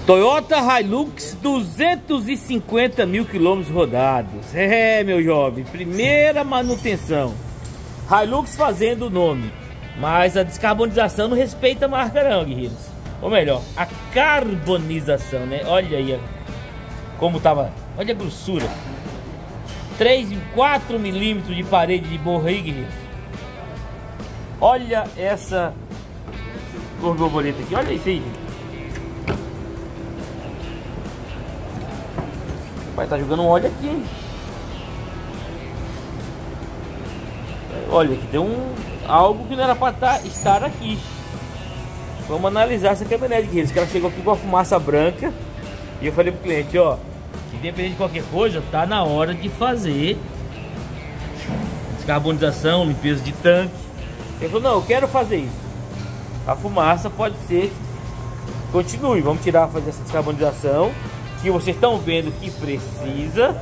Toyota Hilux, 250 mil quilômetros rodados. É, meu jovem, primeira manutenção. Hilux fazendo o nome, mas a descarbonização não respeita a marca não, guerreiros. Ou melhor, a carbonização, né? Olha aí como tava, olha a grossura. 4 milímetros de parede de borra aí, guerreiros. Olha essa borboleta aqui, olha isso aí. Vai estar jogando um óleo aqui, hein? Olha, aqui tem algo que não era para estar aqui. Vamos analisar essa caminhonete aqui. Ela chegou aqui com a fumaça branca. E eu falei pro cliente, ó, que independente de qualquer coisa, tá na hora de fazer descarbonização, limpeza de tanque. Ele falou, não, eu quero fazer isso. A fumaça pode ser que continue. Vamos tirar, fazer essa descarbonização que vocês estão vendo que precisa,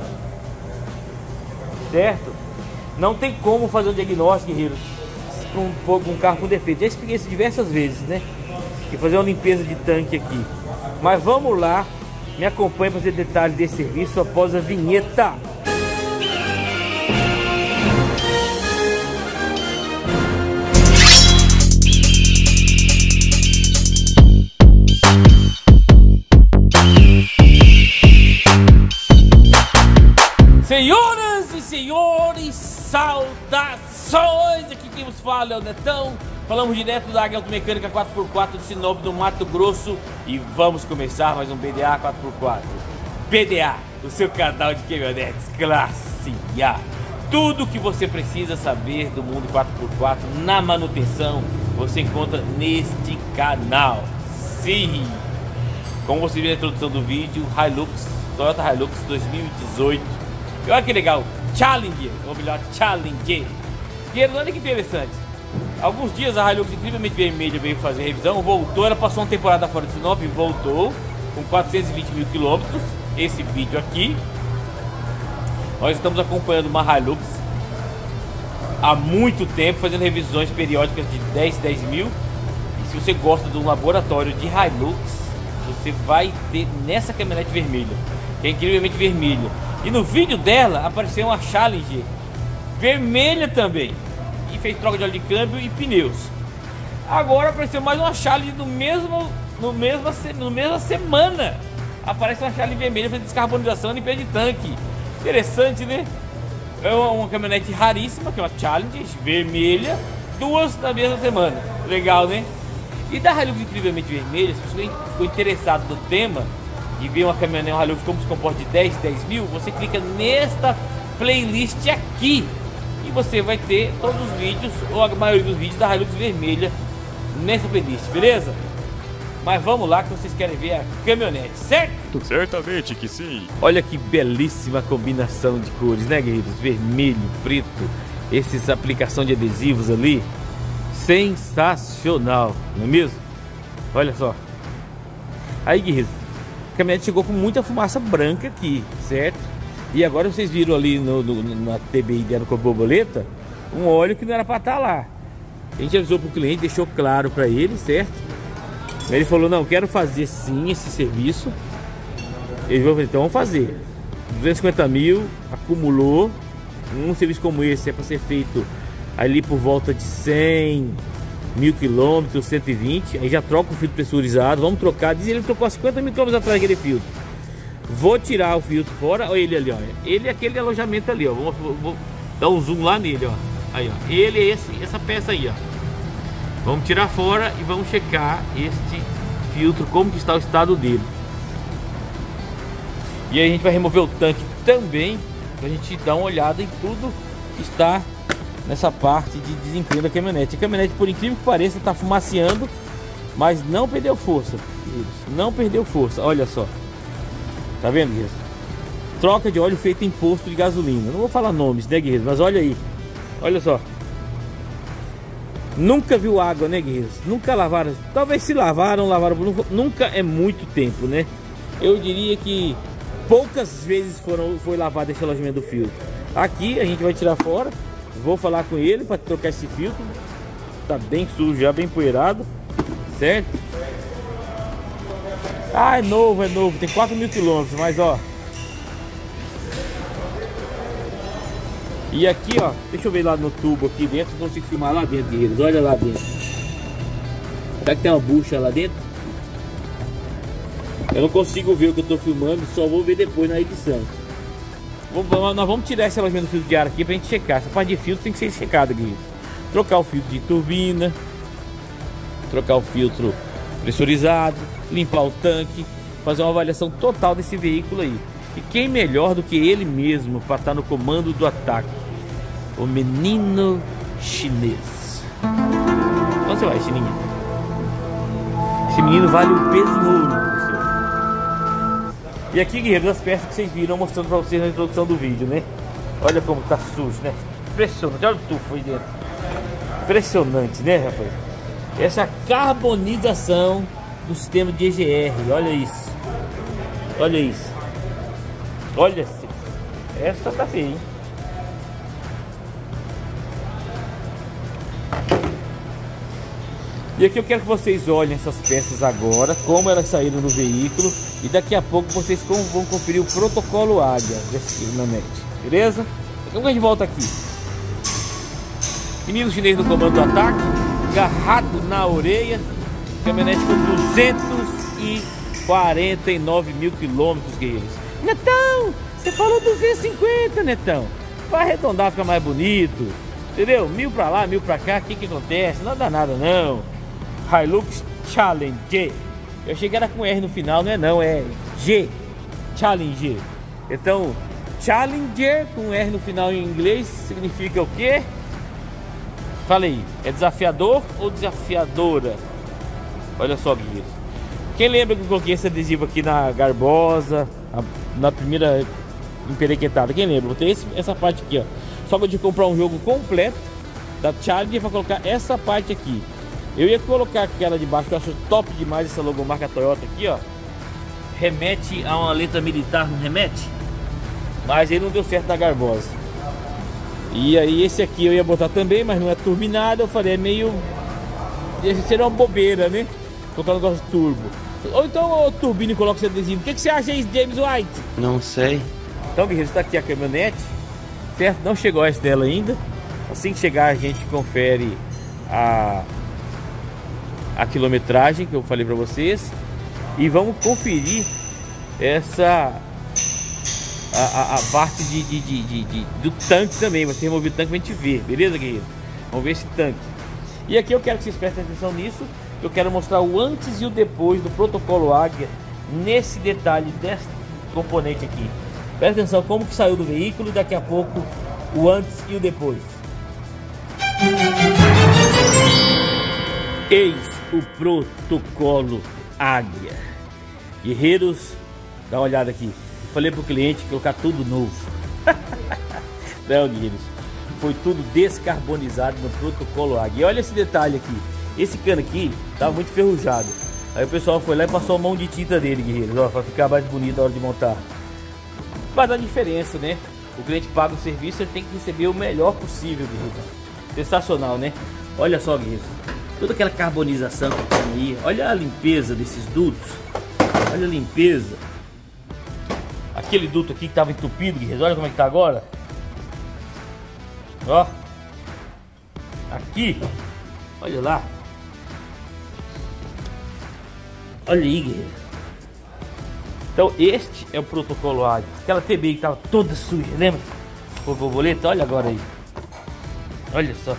certo? Não tem como fazer um diagnóstico, guerreiros, com um carro com defeito. Já expliquei isso diversas vezes, né? E fazer uma limpeza de tanque aqui. Mas vamos lá, me acompanhe para ver detalhes desse serviço após a vinheta. Senhoras e senhores, saudações! Aqui quem nos fala é o Netão. Falamos direto da Águia Automecânica 4x4 de Sinop, do Mato Grosso. E vamos começar mais um BDA 4x4. BDA, o seu canal de caminhonetes classe A. Tudo que você precisa saber do mundo 4x4 na manutenção, você encontra neste canal. Sim! Como você viu na introdução do vídeo, Hilux, Toyota Hilux 2018. E olha que legal, Challenger, ou melhor, Challenger. E olha que interessante. Alguns dias a Hilux incrivelmente vermelha veio fazer revisão, voltou, ela passou uma temporada fora de Sinop, voltou com 420 mil quilômetros. Esse vídeo aqui, nós estamos acompanhando uma Hilux há muito tempo, fazendo revisões periódicas de 10 mil. E se você gosta de um laboratório de Hilux, você vai ter nessa caminhonete vermelha, que é incrivelmente vermelha. E no vídeo dela apareceu uma Challenger vermelha também. E fez troca de óleo de câmbio e pneus. Agora apareceu mais uma Challenger no mesma semana. Aparece uma Challenger vermelha fazendo descarbonização e limpeza de tanque. Interessante, né? É uma caminhonete raríssima, que é uma Challenger vermelha, duas na mesma semana. Legal, né? E da Hilux incrivelmente vermelha, se você ficou interessado no tema e ver uma caminhonete, uma Hilux como se comporta de 10 mil, você clica nesta playlist aqui e você vai ter todos os vídeos, ou a maioria dos vídeos da Hilux vermelha nessa playlist, beleza? Mas vamos lá que vocês querem ver a caminhonete, certo? Certamente que sim. Olha que belíssima combinação de cores, né, guerreiros? Vermelho, preto, esses aplicação de adesivos ali, sensacional, não é mesmo? Olha só. Aí, guerreiros, a caminhonete chegou com muita fumaça branca aqui, certo? E agora vocês viram ali na TBI dela com a borboleta, um óleo que não era para estar lá. A gente avisou para o cliente, deixou claro para ele, certo? Ele falou, não, quero fazer sim esse serviço. Ele falou, então vamos fazer. 250 mil, acumulou. Um serviço como esse é para ser feito ali por volta de 100 mil quilômetros, 120. Aí já troca o filtro pressurizado, vamos trocar. Diz ele que trocou 50 mil quilômetros atrás daquele filtro. Vou tirar o filtro fora. Olha ele ali, ó. Ele é aquele alojamento ali, ó. Vou dar um zoom lá nele, ó. Aí, ó. Ele é essa peça aí, ó. Vamos tirar fora e vamos checar este filtro, como que está o estado dele. E aí a gente vai remover o tanque também, pra gente dar uma olhada em tudo que está nessa parte de desempenho da caminhonete. A caminhonete, por incrível que pareça, está fumaceando, mas não perdeu força. Isso, não perdeu força, olha só. Tá vendo isso? Troca de óleo feita em posto de gasolina. Não vou falar nomes, né, guerreiros? Mas olha aí. Olha só. Nunca viu água, né, guerreiros? Nunca lavaram. Talvez se lavaram. Nunca é muito tempo, né? Eu diria que poucas vezes foi lavado esse alojamento do filtro. Aqui a gente vai tirar fora. Vou falar com ele para trocar esse filtro. Tá bem sujo já, bem poeirado. Certo? Ah, é novo, tem 4.000 quilômetros, mas ó. E aqui, ó, deixa eu ver lá no tubo aqui dentro, não consigo filmar lá dentro, guerreiros, olha lá dentro. Será que tem uma bucha lá dentro? Eu não consigo ver o que eu tô filmando, só vou ver depois na edição. Nós vamos tirar esse alojamento do filtro de ar aqui pra gente checar. Essa parte de filtro tem que ser checada, guerreiros. Trocar o filtro de turbina, trocar o filtro pressurizado, limpar o tanque, fazer uma avaliação total desse veículo aí. E quem melhor do que ele mesmo para estar no comando do ataque? O menino chinês. Onde você vai, Chininha? Esse menino vale um peso em ouro, professor. E aqui, guerreiros, as peças que vocês viram mostrando para vocês na introdução do vídeo, né? Olha como tá sujo, né? Impressionante, olha o tufo aí dentro. Impressionante, né, rapaz? Essa carbonização do sistema de EGR, olha isso. Olha isso. Olha, essa tá feia, hein? E aqui eu quero que vocês olhem essas peças agora, como elas saíram do veículo. E daqui a pouco vocês vão conferir o protocolo Águia desse caminhonete, beleza? Então a gente volta aqui. Menino chinês no comando do ataque, agarrado na orelha. Caminhonete com 249.000 quilômetros, guerreiros. Netão, você falou 250, Netão. Vai arredondar, ficar mais bonito. Entendeu? 1000 pra lá, 1000 pra cá, o que acontece? Não dá nada não. Hilux Challenger. Eu achei que era com R no final, não é não, é G. Challenger. Então, Challenger com R no final em inglês significa o quê? Fala aí, é desafiador ou desafiadora? Olha só, guerreiros. Quem lembra que eu coloquei esse adesivo aqui na Garbosa, na primeira emperequetada? Quem lembra? Vou ter essa parte aqui, ó. Só que eu tive que comprar um jogo completo da Challenger para colocar essa parte aqui. Eu ia colocar aquela de baixo, que eu acho top demais essa logomarca Toyota aqui, ó. Remete a uma letra militar, não remete? Mas aí não deu certo da Garbosa. E aí esse aqui eu ia botar também, mas não é turbinado. Eu falei, é meio... seria uma bobeira, né? Colocar um negócio turbo. Ou então o turbino e coloca esse adesivo. O que você acha aí, James White? Não sei. Então, guerreiro, está aqui a caminhonete, certo? Não chegou a dela ainda. Assim que chegar a gente confere a quilometragem que eu falei para vocês. E vamos conferir essa... A parte do tanque também. Vai ser removido o tanque pra gente ver, beleza, guerreiro? Vamos ver esse tanque. E aqui eu quero que vocês prestem atenção nisso. Eu quero mostrar o antes e o depois do protocolo Águia nesse detalhe desse componente aqui. Presta atenção como que saiu do veículo e daqui a pouco o antes e o depois. Eis o protocolo Águia. Guerreiros, dá uma olhada aqui. Eu falei pro cliente colocar tudo novo. Não, guerreiros, foi tudo descarbonizado no protocolo Águia. E olha esse detalhe aqui. Esse cano aqui tava muito enferrujado. Aí o pessoal foi lá e passou a mão de tinta dele, guerreiros, ó, pra ficar mais bonito na hora de montar. Vai dar diferença, né? O cliente paga o serviço, ele tem que receber o melhor possível, guerreiros. Sensacional, né? Olha só, guerreiros, toda aquela carbonização que tem aí. Olha a limpeza desses dutos. Olha a limpeza. Aquele duto aqui que tava entupido, guerreiros, olha como é que tá agora. Ó. Aqui. Olha lá. Olha aí, guerreiro. Então este é o protocolo Águia. Aquela TBI que tava toda suja, lembra? Com borboleta, olha agora aí. Olha só.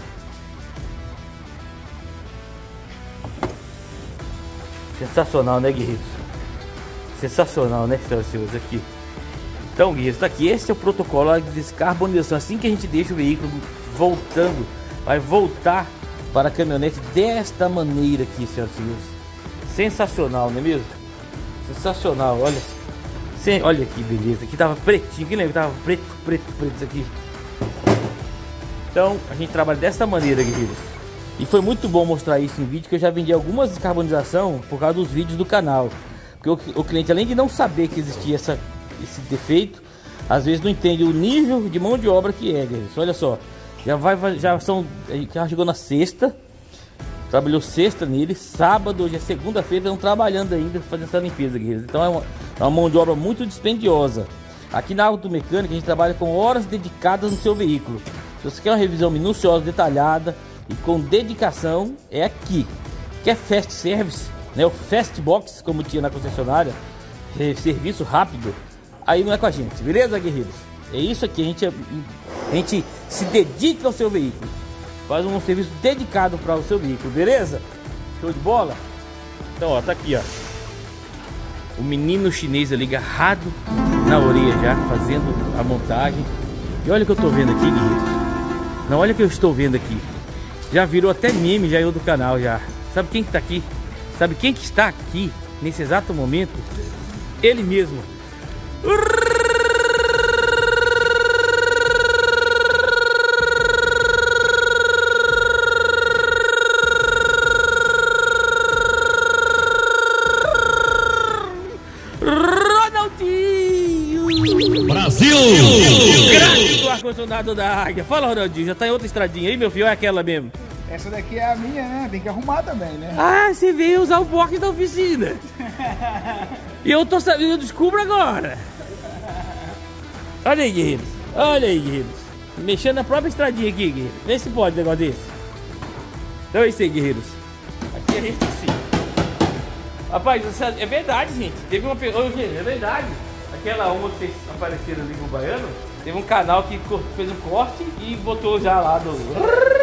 Sensacional, né, guerreiros? Sensacional, né, senhoras e senhores, aqui. Então, guerreiros, tá aqui. Este é o protocolo de descarbonização. Assim que a gente deixa o veículo voltando, vai voltar para a caminhonete desta maneira aqui, senhoras e senhores. Sensacional, não é mesmo? Sensacional, olha. Olha que beleza. Aqui tava pretinho, quem lembra? Tava preto isso aqui. Então, a gente trabalha dessa maneira, guerreiros. E foi muito bom mostrar isso em vídeo, que eu já vendi algumas descarbonização por causa dos vídeos do canal. Porque o cliente, além de não saber que existia esse defeito, às vezes não entende o nível de mão de obra que é, guerreiros. Olha só, já chegou na sexta. Trabalhou sexta nele, sábado, hoje é segunda-feira, estão trabalhando ainda fazendo essa limpeza, guerreiros. Então é uma mão de obra muito dispendiosa. Aqui na Automecânica a gente trabalha com horas dedicadas no seu veículo. Se você quer uma revisão minuciosa, detalhada e com dedicação, é aqui. Quer fast service, né? O fast box, como tinha na concessionária, serviço rápido, aí não é com a gente, beleza, guerreiros? É isso aqui, a gente se dedica ao seu veículo, faz um serviço dedicado para o seu veículo, beleza? Show de bola? Então, ó, tá aqui, ó, o menino chinês ali agarrado na orelha já, fazendo a montagem. E olha o que eu tô vendo aqui, guerreiros. Não, olha o que eu estou vendo aqui. Já virou até meme já em outro canal já. Sabe quem que tá aqui? Sabe quem que está aqui nesse exato momento? Ele mesmo. Ronaldinho! Brasil! O craque do ar-condicionado da Águia. Fala, Ronaldinho, já tá em outra estradinha aí, meu filho? Ou é aquela mesmo? Essa daqui é a minha, né? Tem que arrumar também, né? Ah, você veio usar o box da oficina. E eu tô sabendo, eu descubro agora. Olha aí, guerreiros. Olha aí, guerreiros. Mexendo na própria estradinha aqui, guerreiros. Vê se pode um negócio desse. Então é isso aí, guerreiros. Aqui a gente sim. Rapaz, é verdade, gente. Teve uma pergunta. É verdade. Aquela uma que vocês apareceram ali no Baiano. Teve um canal que fez um corte e botou já lá do...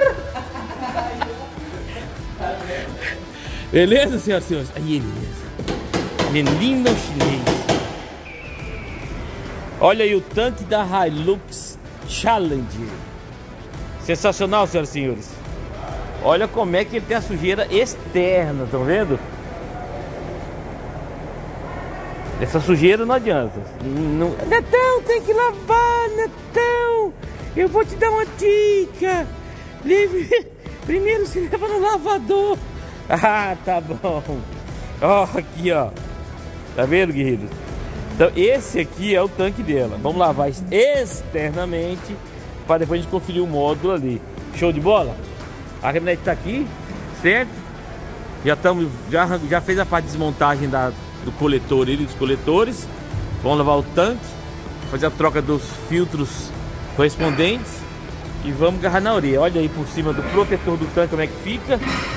Beleza, senhoras e senhores? Aí, beleza. Menino chinês. Olha aí o tanque da Hilux Challenger. Sensacional, senhoras e senhores. Olha como é que ele tem a sujeira externa, estão vendo? Essa sujeira não adianta. Netão, tem que lavar, Netão. Eu vou te dar uma dica. Primeiro se leva no lavador. Ah, tá bom. Ó, aqui, ó. Tá vendo, guerreiros? Então, esse aqui é o tanque dela. Vamos lavar externamente para depois a gente conferir o módulo ali. Show de bola? A caminhonete tá aqui, certo? Já fez a parte de desmontagem do coletor e dos coletores. Vamos lavar o tanque, fazer a troca dos filtros correspondentes e vamos agarrar na orelha. Olha aí por cima do protetor do tanque como é que fica.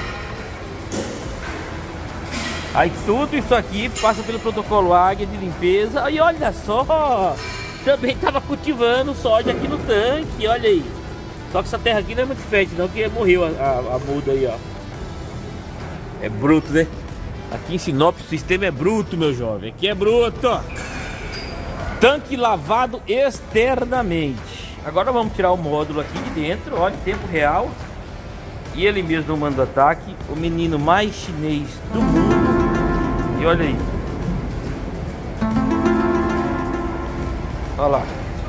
Aí tudo isso aqui passa pelo protocolo Águia de limpeza. E olha só, também estava cultivando soja aqui no tanque, olha aí. Só que essa terra aqui não é muito fértil não, que morreu a muda aí, ó. É bruto, né? Aqui em Sinop o sistema é bruto, meu jovem. Aqui é bruto. Tanque lavado externamente. Agora vamos tirar o módulo aqui de dentro, olha, em tempo real. E ele mesmo no mando ataque, o menino mais chinês do mundo. E olha aí. Olha lá.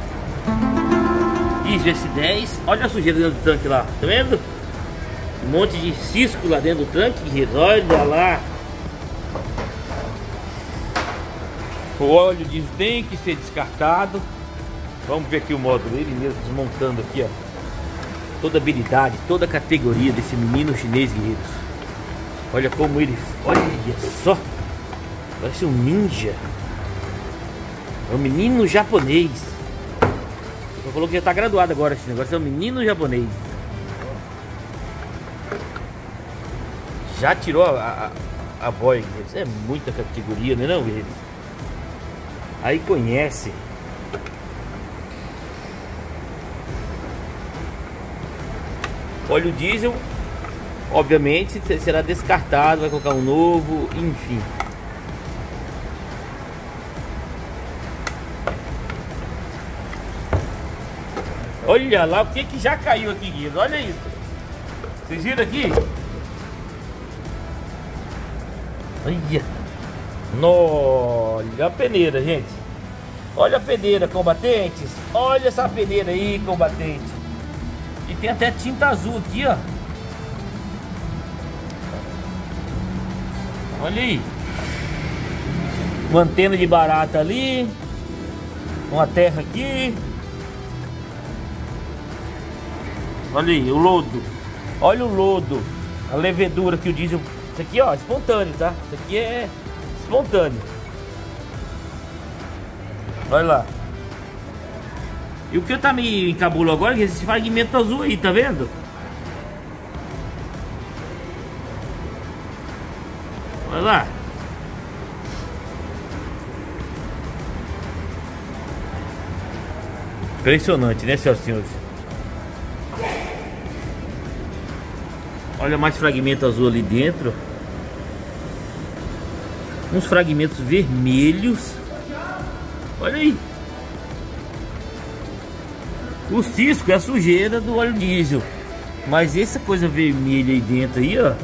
Isso, S10. Olha a sujeira dentro do tanque lá, tá vendo? Um monte de cisco lá dentro do tanque. Olha lá. O óleo diesel tem que ser descartado. Vamos ver aqui o módulo, ele mesmo desmontando aqui, ó. Toda a habilidade, toda a categoria desse menino chinês, guerreiros. Olha como ele... Olha só. Parece um ninja. É um menino japonês. Ele falou que já tá graduado agora esse negócio. É um menino japonês. Já tirou a boia, guerreiros. É muita categoria, não é não, guerreiros? Aí conhece. Óleo diesel, obviamente, será descartado, vai colocar um novo, enfim. Olha lá o que já caiu aqui, guias. Olha isso. Vocês viram aqui? Olha. Olha a peneira, gente. Olha a peneira, combatentes. Olha essa peneira aí, combatente. E tem até tinta azul aqui, ó. Olha aí. Uma antena de barata ali. Uma terra aqui. Olha aí, o lodo. Olha o lodo. A levedura que o diesel... Isso aqui, ó, espontâneo, tá? Isso aqui é espontâneo. Olha lá. E o que eu tá me encabulou agora é esse fragmento azul aí, tá vendo? Olha lá. Impressionante, né, senhoras e senhores? Olha mais fragmento azul ali dentro. Uns fragmentos vermelhos. Olha aí. O cisco é a sujeira do óleo diesel. Mas essa coisa vermelha aí dentro aí, ó.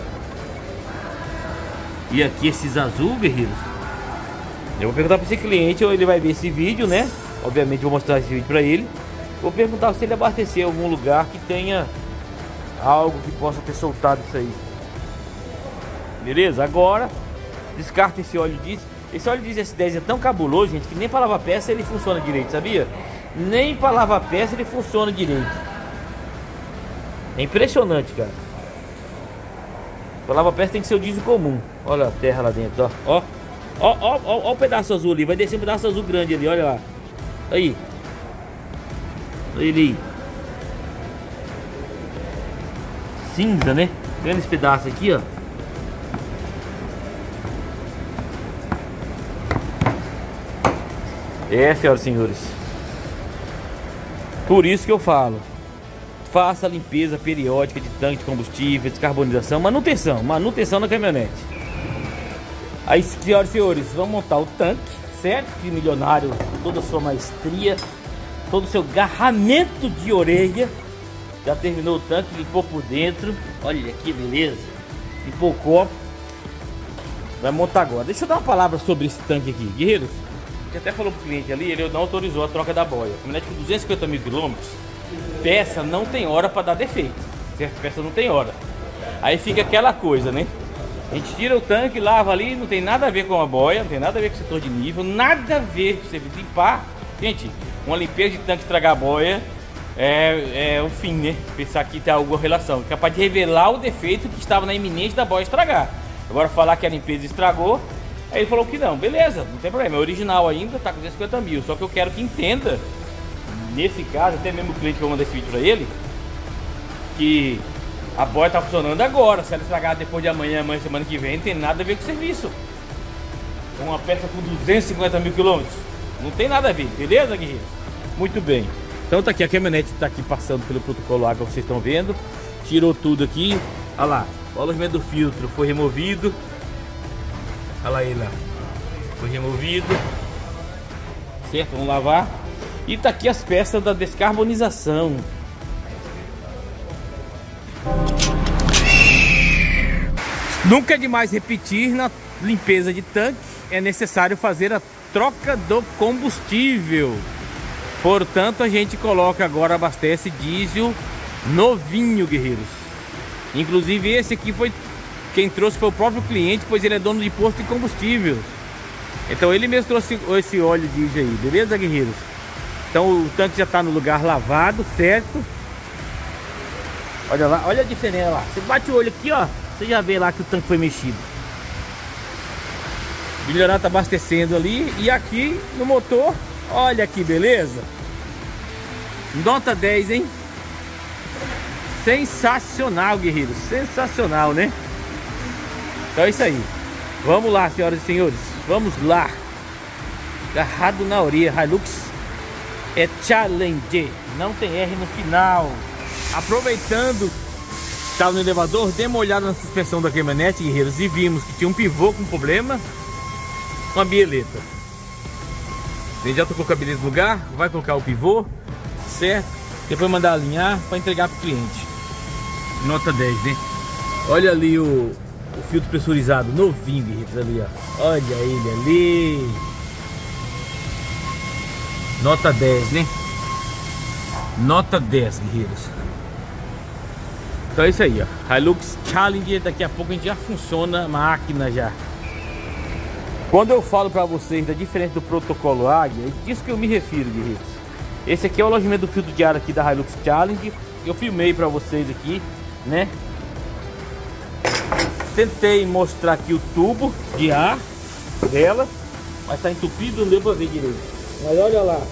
E aqui esses azul, guerreiros. Eu vou perguntar para esse cliente, ou ele vai ver esse vídeo, né? Obviamente vou mostrar esse vídeo para ele. Vou perguntar se ele abastecer em algum lugar que tenha algo que possa ter soltado isso aí. Beleza? Agora descarta esse óleo diesel. Esse óleo diesel S10 é tão cabuloso, gente, que nem para lavar peça ele funciona direito, sabia? Nem para lavar peça ele funciona direito. É impressionante, cara. Para lavar peça tem que ser o diesel comum. Olha a terra lá dentro, ó. Ó o pedaço azul ali. Vai descer um pedaço azul grande ali, olha lá. Aí. Olha ele. Cinza, né? Vendo esse pedaço aqui, ó. Senhoras e senhores. Por isso que eu falo. Faça a limpeza periódica de tanque de combustível, descarbonização, manutenção na caminhonete. Aí, senhoras e senhores, vamos montar o tanque, certo? Que milionário, toda a sua maestria, todo o seu garramento de orelha. Já terminou o tanque, limpou por dentro. Olha que beleza. Limpou o copo. Vai montar agora. Deixa eu dar uma palavra sobre esse tanque aqui, guerreiros. A gente até falou pro cliente ali, ele não autorizou a troca da boia. Caminhonete com 250 mil quilômetros, peça não tem hora para dar defeito, certo? Peça não tem hora. Aí fica aquela coisa, né? A gente tira o tanque, lava ali, não tem nada a ver com a boia, não tem nada a ver com o setor de nível, nada a ver. Você limpar, gente, uma limpeza de tanque estragar a boia é o fim, né? Pensar que tem alguma relação, capaz de revelar o defeito que estava na iminente da boia estragar. Agora falar que a limpeza estragou, aí ele falou que não, beleza, não tem problema, é original ainda, tá com 250 mil, só que eu quero que entenda. Nesse caso, até mesmo o cliente que eu mandei esse vídeo pra ele, que a boia tá funcionando agora. Se ela estragar depois de amanhã, semana que vem, não tem nada a ver com o serviço. Uma peça com 250 mil quilômetros, não tem nada a ver, beleza, guerreiros? Muito bem. Então tá aqui, a caminhonete tá aqui passando pelo protocolo água, vocês estão vendo. Tirou tudo aqui, olha lá, o alojamento do filtro foi removido. Olha lá ele lá, foi removido. Certo, vamos lavar. E tá aqui as peças da descarbonização. Nunca é demais repetir, na limpeza de tanque é necessário fazer a troca do combustível. Portanto, a gente coloca agora, abastece diesel novinho, guerreiros. Inclusive esse aqui foi quem trouxe, foi o próprio cliente, pois ele é dono de posto de combustível. Então ele mesmo trouxe esse óleo diesel aí, beleza, guerreiros? Então o tanque já está no lugar lavado, certo? Olha lá, olha a diferença lá. Você bate o olho aqui, ó, você já vê lá que o tanque foi mexido. O milionário está abastecendo ali. E aqui no motor, olha que beleza. Nota 10, hein? Sensacional, guerreiros. Sensacional, né? Então é isso aí. Vamos lá, senhoras e senhores. Vamos lá. Agarrado na orelha. Hilux é Challenge, não tem R no final. Aproveitando, estava no elevador, dei uma olhada na suspensão da caminhonete, guerreiros, e vimos que tinha um pivô com problema, uma bieleta. Ele já tocou a beleza no lugar, vai colocar o pivô, certo? Depois mandar alinhar para entregar para o cliente. Nota 10, né? Olha ali o filtro pressurizado, novinho, guerreiros, ali, ó. Olha ele ali. Nota 10, né? Nota 10, guerreiros. Então é isso aí, ó. Hilux Challenger, daqui a pouco a gente já funciona a máquina já. Quando eu falo pra vocês da diferença do protocolo Águia, é disso que eu me refiro, guerreiros. Esse aqui é o alojamento do filtro de ar aqui da Hilux Challenger. Eu filmei pra vocês aqui, né? tentei mostrar aqui o tubo de ar dela, mas tá entupido, não deu pra ver direito. Mas olha lá.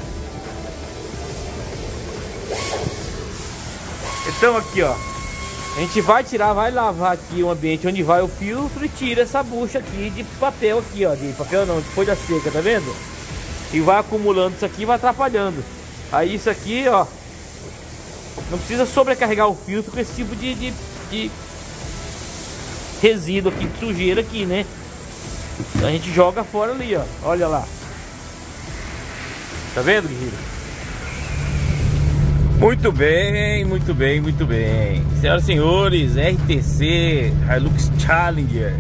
Então aqui, ó, a gente vai tirar, vai lavar aqui o ambiente onde vai o filtro e tira essa bucha aqui de papel aqui, ó, de papel não, de folha seca, tá vendo? E vai acumulando isso aqui e vai atrapalhando. Aí isso aqui, ó, não precisa sobrecarregar o filtro com esse tipo de resíduo aqui, de sujeira aqui, né? A gente joga fora ali, ó, olha lá. Tá vendo, guerreiro? Muito bem, muito bem, muito bem. Senhoras e senhores, RTC Hilux Challenger.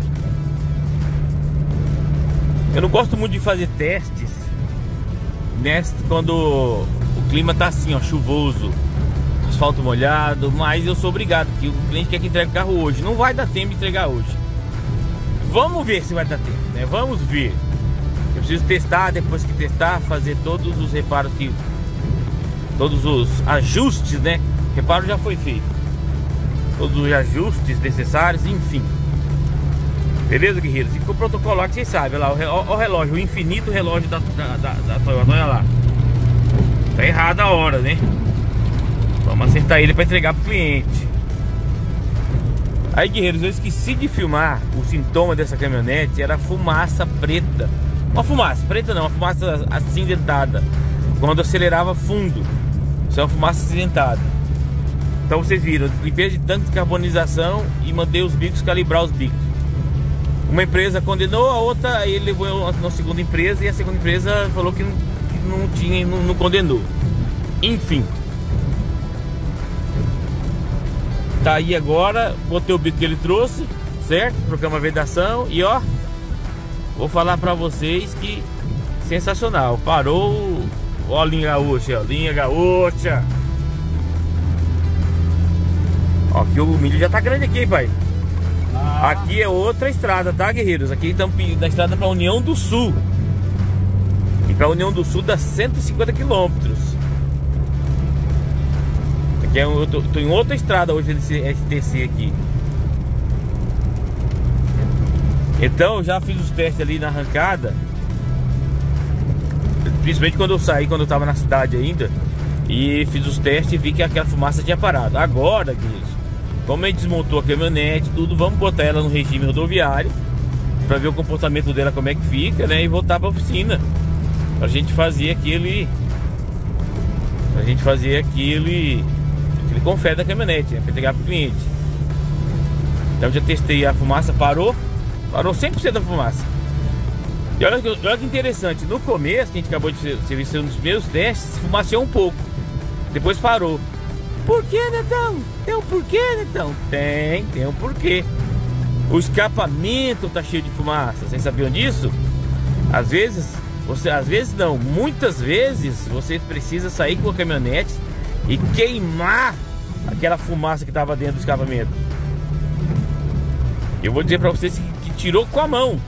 Eu não gosto muito de fazer testes quando o clima tá assim, ó, chuvoso, asfalto molhado, mas eu sou obrigado, que o cliente quer que entregue o carro hoje. Não vai dar tempo de entregar hoje. Vamos ver se vai dar tempo, né? Vamos ver. Eu preciso testar, depois que testar, fazer todos os reparos que... Todos os ajustes, né? Reparo já foi feito. Todos os ajustes necessários, enfim. Beleza, guerreiros? E com o protocolo lá que vocês sabem, olha lá, o relógio, o infinito relógio da Toyota, olha lá. Tá errado a hora, né? Vamos acertar ele para entregar pro cliente. Aí, guerreiros, eu esqueci de filmar o sintoma dessa caminhonete. Era fumaça preta. Uma fumaça preta não, uma fumaça acinzentada. Quando acelerava fundo. Isso é uma fumaça acinzentada. Então vocês viram, limpeza de tanque de carbonização e mandei os bicos calibrar os bicos. Uma empresa condenou, a outra aí ele levou na segunda empresa e a segunda empresa falou que não condenou. Enfim. Tá aí agora, botei o bico que ele trouxe, certo? Trocamos a vedação e ó, vou falar pra vocês que sensacional. Parou, ó, linha gaúcha, ó, linha gaúcha. Ó, aqui o milho já tá grande aqui, hein, pai. Aqui é outra estrada, tá, guerreiros? Aqui estamos da estrada pra União do Sul. E pra União do Sul dá 150 quilômetros. Aqui eu tô em outra estrada hoje nesse STC aqui. Então eu já fiz os testes ali na arrancada. Principalmente quando eu saí, quando eu tava na cidade ainda. E fiz os testes e vi que aquela fumaça tinha parado. Agora, guerreiros, como a gente desmontou a caminhonete, tudo, vamos botar ela no regime rodoviário pra ver o comportamento dela, como é que fica, né? E voltar pra oficina pra gente fazer aquele confere da caminhonete, né? Pra entregar pro cliente. Então já testei, a fumaça parou 100% da fumaça. E olha que interessante, no começo, que a gente acabou de ser um dos primeiros testes, fumaceou um pouco, depois parou. Por que, Netão? Tem um porquê, Netão? Tem um porquê. O escapamento tá cheio de fumaça, vocês sabiam disso? Muitas vezes você precisa sair com a caminhonete e queimar aquela fumaça que estava dentro do escapamento. Eu vou dizer para vocês que tirou com a mão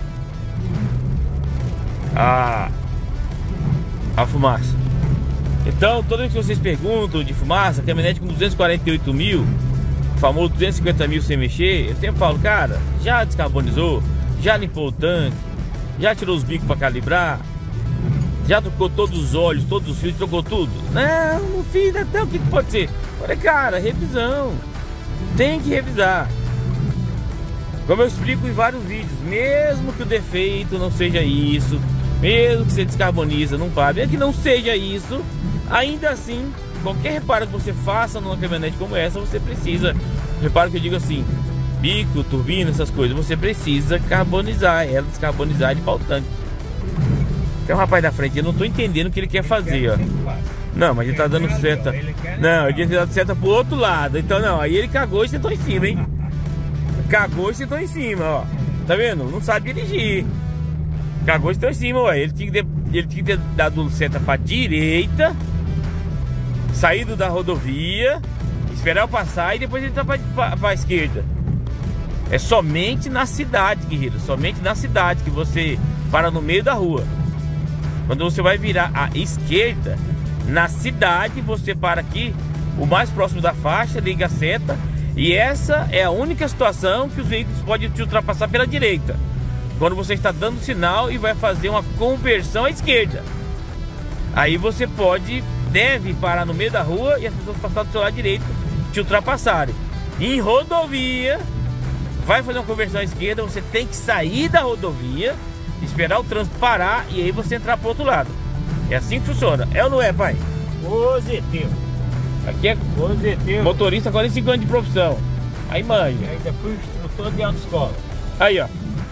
a fumaça. Então, toda vez que vocês perguntam de fumaça, caminhonete com 248 mil, famoso 250 mil sem mexer, eu sempre falo, cara, já descarbonizou, já limpou o tanque, já tirou os bicos para calibrar, já trocou todos os óleos, todos os fios, trocou tudo? Não fiz, então o que pode ser? Olha, cara, revisão, tem que revisar. Como eu explico em vários vídeos, mesmo que o defeito não seja isso, mesmo que você descarboniza, não pare, mesmo que não seja isso, ainda assim, qualquer reparo que você faça numa caminhonete como essa, você precisa, reparo que eu digo assim, bico, turbina, essas coisas, você precisa carbonizar ela, descarbonizar e limpar o tanque. Tem um rapaz da frente, eu não tô entendendo o que ele quer fazer, ó. Não, mas ele tá dando seta. Não, ele tinha dado seta pro outro lado. Então não, aí ele cagou e sentou em cima, hein? Cagou e sentou em cima, ó. Tá vendo? Não sabe dirigir. Cagou e sentou em cima, ó. Ele tinha que ter dado seta pra direita, saído da rodovia, esperar eu passar e depois ele tá pra esquerda. É somente na cidade, guerreiro. Somente na cidade que você para no meio da rua. Quando você vai virar à esquerda, na cidade, você para aqui, o mais próximo da faixa, liga a seta E essa é a única situação que os veículos podem te ultrapassar pela direita, quando você está dando sinal e vai fazer uma conversão à esquerda. Aí você deve parar no meio da rua e as pessoas passarem do seu lado direito te ultrapassarem. Em rodovia, vai fazer uma conversão à esquerda, você tem que sair da rodovia, esperar o trânsito parar e aí você entrar para o outro lado. É assim que funciona. É ou não é, pai? Positivo. Aqui é Positivo. motorista 45 anos de profissão. Aí manja. Ainda fui instrutor de autoescola. Aí, ó.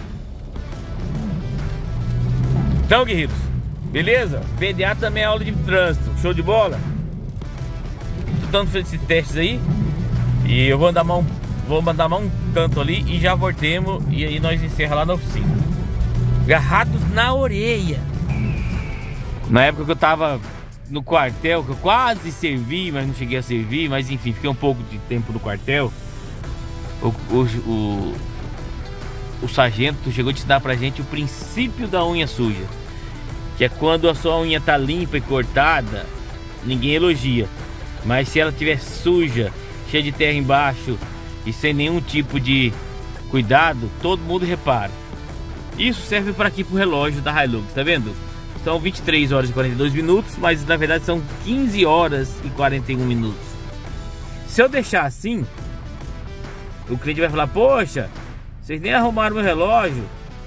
Então, guerreiros, beleza? PDA também é aula de trânsito. Show de bola? Tô dando esses testes aí. E eu vou mandar um tanto ali e já voltemos. E aí nós encerramos lá na oficina. Agarrados na orelha. Na época que eu tava no quartel, que eu quase servi, mas não cheguei a servir. Mas enfim, fiquei um pouco de tempo no quartel. O sargento chegou a ensinar pra gente o princípio da unha suja, que é quando a sua unha tá limpa e cortada, ninguém elogia. Mas se ela estiver suja, cheia de terra embaixo e sem nenhum tipo de cuidado, todo mundo repara. Isso serve para aqui pro relógio da Hilux, tá vendo? São 23 horas e 42 minutos, mas na verdade são 15 horas e 41 minutos. Se eu deixar assim, o cliente vai falar: poxa, vocês nem arrumaram meu relógio.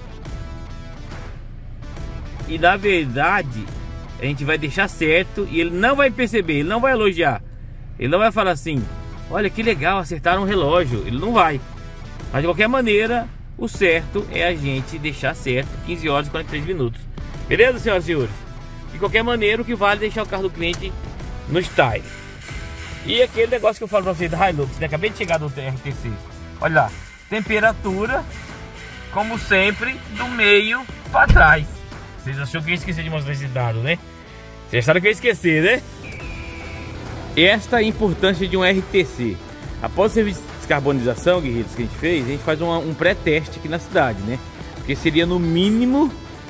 E na verdade a gente vai deixar certo e ele não vai perceber, ele não vai elogiar. Ele não vai falar assim: olha que legal, acertaram o relógio. Ele não vai. Mas de qualquer maneira, o certo é a gente deixar certo 15 horas e 43 minutos. Beleza, senhoras e senhores? De qualquer maneira, o que vale é deixar o carro do cliente no style. E aquele negócio que eu falo pra vocês da Hilux, né? Acabei de chegar do RTC. Olha lá, temperatura, como sempre, do meio para trás. Vocês acharam que eu ia esquecer de mostrar esse dado, né? Vocês acharam que eu ia esquecer, né? Esta é a importância de um RTC. Após o serviço de descarbonização, guerreiros, que a gente faz um pré-teste aqui na cidade, né? Porque seria no mínimo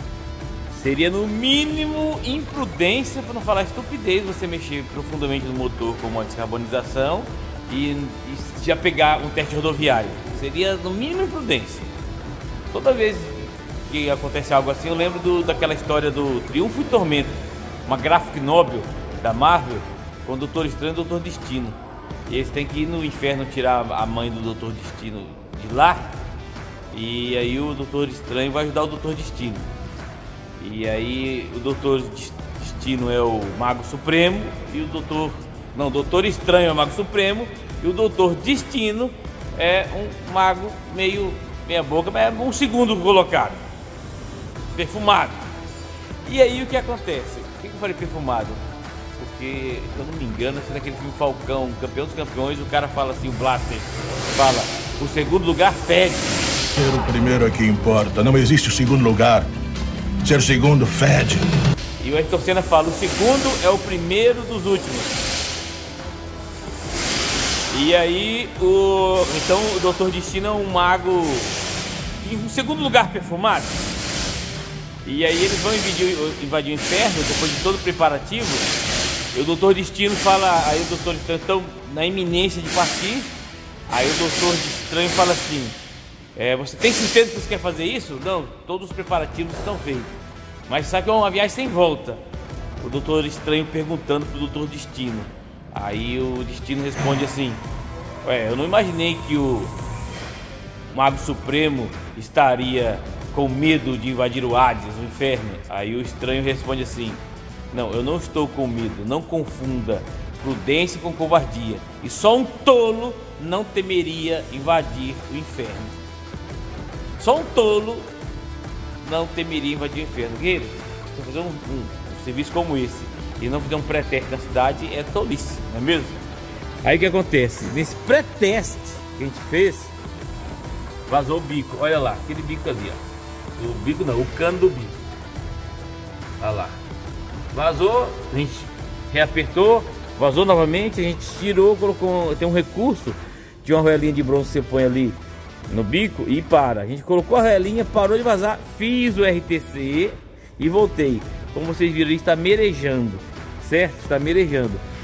imprudência, para não falar estupidez, você mexer profundamente no motor com uma descarbonização e já pegar um teste rodoviário. Seria no mínimo imprudência. Toda vez que acontece algo assim, eu lembro daquela história do Triunfo e Tormento, uma graphic novel da Marvel, com o Doutor Estranho e o Doutor Destino. E eles têm que ir no inferno tirar a mãe do Doutor Destino de lá. E aí o Doutor Estranho vai ajudar o Doutor Destino. E aí o Doutor Destino é o Mago Supremo e o Doutor Estranho é o Mago Supremo e o Doutor Destino é um mago meia boca, mas é um segundo colocado, perfumado. E aí o que acontece? Por que eu falei perfumado? Porque, se eu não me engano, assim, naquele filme Falcão, Campeão dos Campeões, o cara fala assim, o Blaster fala: o segundo lugar fede. Ser o primeiro é que importa, não existe o segundo lugar. Ser o segundo fede. E o Ayrton Senna fala: o segundo é o primeiro dos últimos. E aí então o Doutor Destino é um mago em segundo lugar perfumado. E aí eles vão invadir o inferno depois de todo o preparativo. E o Doutor Destino fala, aí o Doutor Estranho estão na iminência de partir. Aí o Doutor Estranho fala assim: você tem certeza que você quer fazer isso? Não, todos os preparativos estão feitos. Mas sabe que é uma viagem sem volta. O Doutor Estranho perguntando pro Doutor Destino. Aí o Destino responde assim: eu não imaginei que o Mago Supremo estaria com medo de invadir o Hades, o inferno. Aí o Estranho responde assim: não, eu não estou com medo, não confunda prudência com covardia. E só um tolo não temeria invadir o inferno. Só um tolo não temeria invadir o inferno. Guerreiro, se fazer um serviço como esse e não fazer um pré-teste na cidade é tolice, não é mesmo? Aí o que acontece? Nesse pré-teste que a gente fez, vazou o bico. Olha lá, aquele bico ali, ó. O bico não, o cano do bico. Olha lá. Vazou, a gente reapertou, vazou novamente, a gente tirou, colocou. Tem um recurso de uma roelinha de bronze que você põe ali no bico e para. A gente colocou a roelinha, parou de vazar, fiz o RTC e voltei. Como vocês viram, ele está merejando, certo? Está merejando.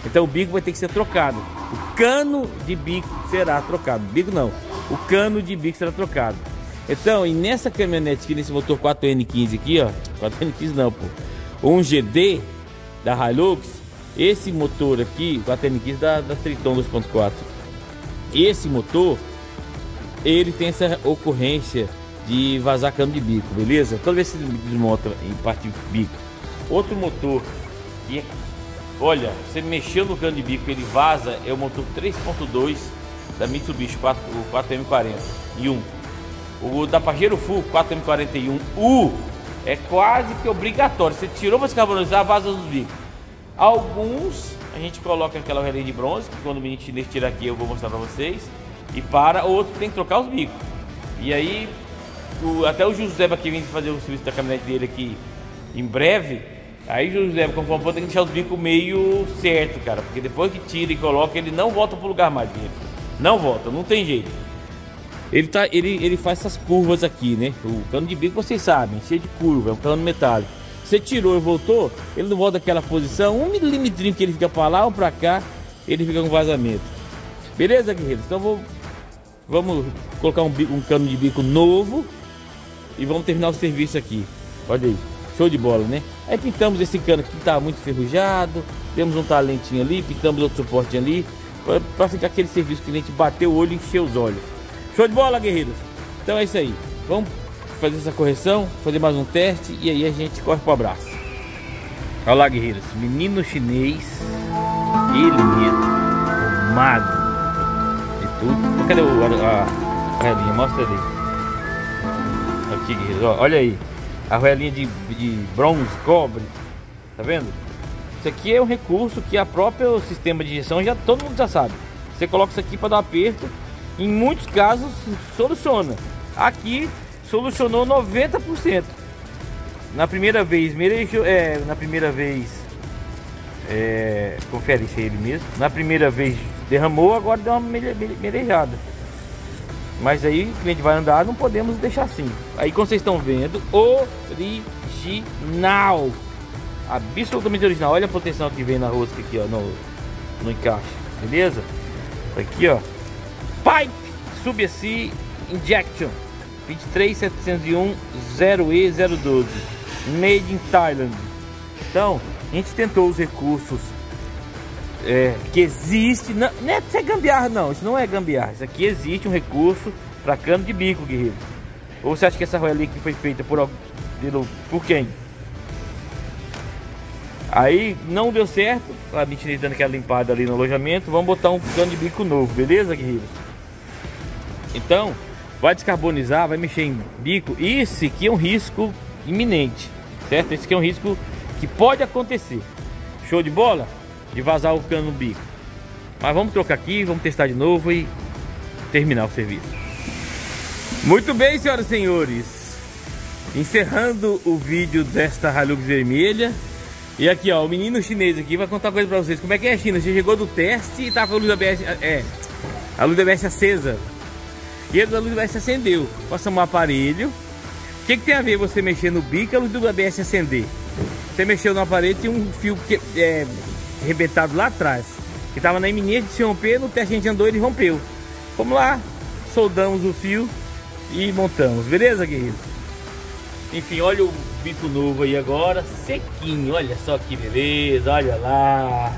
Então o bico vai ter que ser trocado. O cano de bico será trocado. Bico não, o cano de bico será trocado. Então, e nessa caminhonete aqui, nesse motor 4N15 aqui, ó, 4N15 não, pô, um GD da Hilux, esse motor aqui, 4N15 da Triton 2.4, esse motor, ele tem essa ocorrência de vazar cano de bico, beleza? Toda vez que você desmonta em parte de bico. Outro motor que, olha, você mexeu no cano de bico, ele vaza, é o motor 3.2 da Mitsubishi, o 4M40 o da Pajero Full 4M41U é quase que obrigatório. Você tirou para descarbonizar, vaza dos bicos. Alguns a gente coloca aquela relhinha de bronze, que quando o menino chinês tira aqui eu vou mostrar para vocês, e para, outro tem que trocar os bicos. E aí até o José aqui vem fazer o serviço da caminhonete dele aqui em breve. Aí o José, conforme tem que deixar os bicos meio certo, cara, porque depois que tira e coloca, ele não volta pro lugar mais dele. Não volta, não tem jeito. Ele faz essas curvas aqui, né? O cano de bico, vocês sabem, cheio de curva, é um cano metálico. Você tirou e voltou, ele não volta daquela posição, 1 milímetro que ele fica para lá ou para cá, ele fica com vazamento. Beleza, guerreiros? Então vamos colocar um cano de bico novo e vamos terminar o serviço aqui. Olha aí, show de bola, né? Aí pintamos esse cano aqui que tá muito enferrujado, temos um talentinho ali, pintamos outro suporte ali, para ficar aquele serviço que a gente bateu o olho e encheu os olhos. Show de bola, guerreiros? Então é isso aí. Vamos fazer essa correção, fazer mais um teste e aí a gente corre pro abraço. Olha lá, guerreiros. Menino chinês, ele mesmo, arrumado e tudo. Cadê a relinha? Mostra ali. Aqui, guerreiros. Ó, olha aí. A relinha de bronze, cobre. Tá vendo? Isso aqui é um recurso que a própria sistema de injeção todo mundo já sabe. Você coloca isso aqui para dar um aperto. Em muitos casos soluciona. Aqui solucionou 90%. Na primeira vez merejou, confere isso aí ele mesmo. Na primeira vez derramou, agora deu uma merejada. Mas aí o cliente vai andar, não podemos deixar assim. Aí como vocês estão vendo, original, absolutamente original. Olha a proteção que vem na rosca aqui, ó, no encaixe, beleza? Aqui, ó. Pipe Subsea Injection 23701 0E012 Made in Thailand. Então a gente tentou os recursos que existe. Não é pra ser gambiarra, não. Isso não é gambiarra. Isso aqui existe um recurso para cano de bico, guerreiro. Ou você acha que essa roelinha aqui foi feita por quem? Aí não deu certo. A gente dando aquela limpada ali no alojamento. Vamos botar um cano de bico novo, beleza, guerreiros? Então, vai descarbonizar, vai mexer em bico. Esse aqui é um risco iminente, certo? Esse aqui é um risco que pode acontecer. Show de bola? De vazar o cano no bico. Mas vamos trocar aqui, vamos testar de novo e terminar o serviço. Muito bem, senhoras e senhores. Encerrando o vídeo desta Hilux vermelha. E aqui, ó, o menino chinês aqui vai contar uma coisa pra vocês. Como é que é, China? Você chegou do teste e tá com a luz ABS, a luz ABS acesa. E a luz ABS acendeu. Passamos um aparelho. O que tem a ver você mexer no bico e a luz do ABS acender? Você mexeu no aparelho, tinha um fio arrebentado lá atrás, que tava na iminência de se romper. No teste a gente andou, ele rompeu. Vamos lá, soldamos o fio e montamos. Beleza, guerreiros? Enfim, olha o bico novo aí agora, sequinho. Olha só que beleza, olha lá.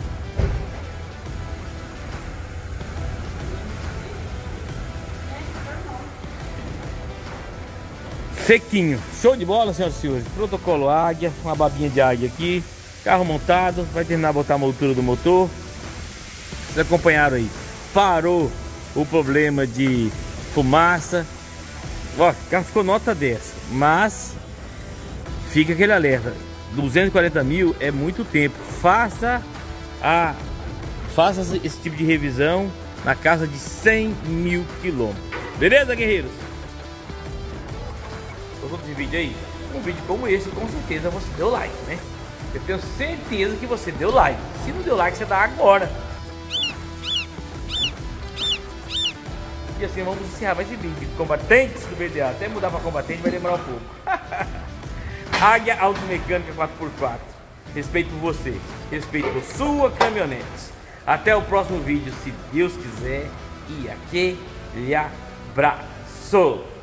Sequinho, show de bola, senhoras e senhores. Protocolo Águia, uma babinha de águia aqui. Carro montado, vai terminar de botar a moldura do motor. Vocês acompanharam aí. Parou o problema de fumaça. Ó, o carro ficou nota 10. Mas fica aquele alerta: 240 mil é muito tempo. Faça esse tipo de revisão na casa de 100 mil quilômetros. Beleza, guerreiros? Gostou desse vídeo aí? Um vídeo como esse, com certeza você deu like, né? Eu tenho certeza que você deu like. Se não deu like, você dá agora. E assim vamos encerrar mais esse vídeo. Combatentes do BDA. Até mudar para combatente vai demorar um pouco. Águia Automecânica 4x4. respeito por você, respeito por sua caminhonete. Até o próximo vídeo, se Deus quiser, e aquele abraço!